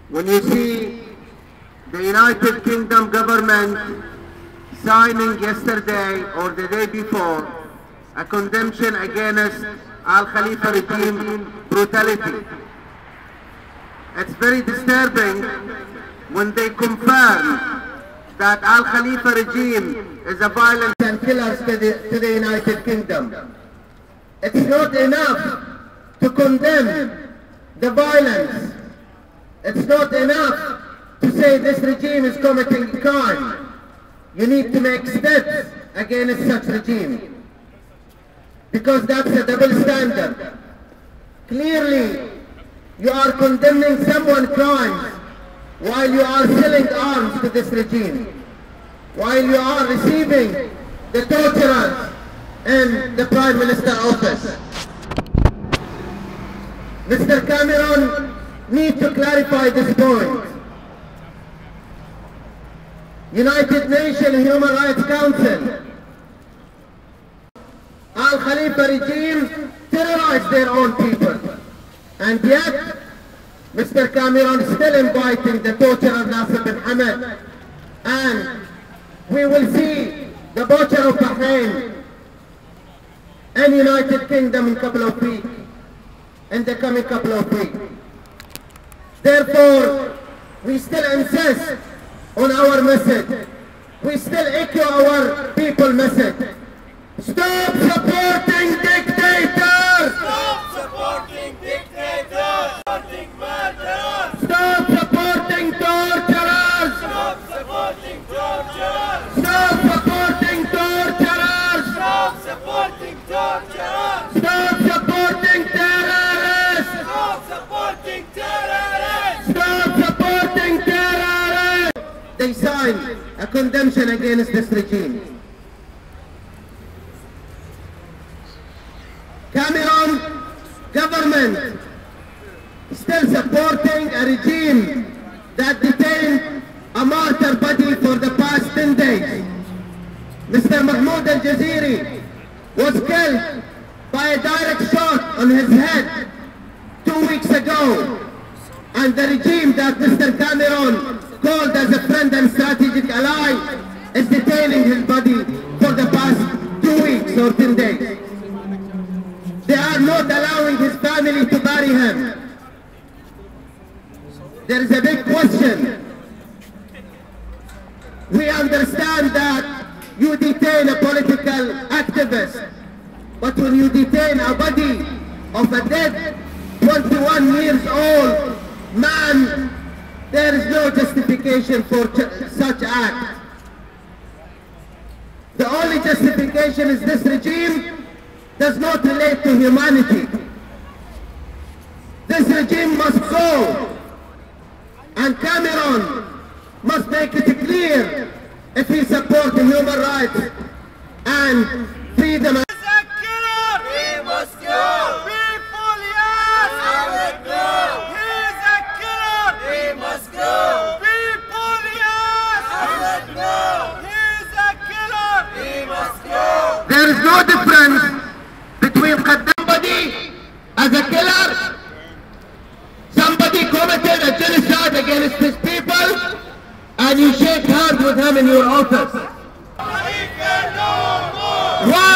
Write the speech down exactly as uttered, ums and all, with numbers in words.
when you see the United Kingdom government signing yesterday or the day before a condemnation against Al Khalifa regime brutality. It's very disturbing when they confirm that Al Khalifa regime is a violent and killers to the, to the United Kingdom. It's not enough to condemn the violence. It's not enough to say this regime is committing crime. You need to make steps against such regime, because that's a double standard. Clearly, you are condemning someone's crimes while you are selling arms to this regime, while you are receiving the torturers in the Prime Minister office. Mister Cameron needs to clarify this point. United Nations Human Rights Council, Al Khalifa regime terrorized their own people, and yet Mister Cameron is still inviting the torturer Nasser bin Hamad, and we will see the butcher of Bahrain and United Kingdom in a couple of weeks, in the coming couple of weeks. Therefore, we still insist on our message. We still echo our people message. Stop supporting dictators! Stop supporting dictators! Supporting murderers! Stop supporting torturers! Stop supporting torturers! Stop supporting torturers! Stop supporting torturers! Stop supporting terrorists! Stop supporting terrorists! Stop supporting terrorists! They signed a condemnation against this regime. Cameron government still supporting a regime that detained a martyr body for the past ten days. Mister Mahmoud al-Jaziri was killed by a direct shot on his head two weeks ago, and the regime that Mister Cameron called as a friend and strategic ally is detaining his body for the past two weeks or ten days. They are not allowing his family to bury him. There is a big question. We understand that you detain a political activist, but when you detain a body of a dead twenty-one years old man, there is no justification for such act. The only justification is this regime does not relate to humanity. This regime must go, and Cameron must make it clear if he supports human rights and freedom. He's a killer! He must go! People, yes! I would go! He's a killer! He must go! People, yes! I would go! He's a killer! He must go! There is no difference between somebody as a killer, somebody committed a genocide against his people, and you shake hands with him in your office. Khalifa no more! Why?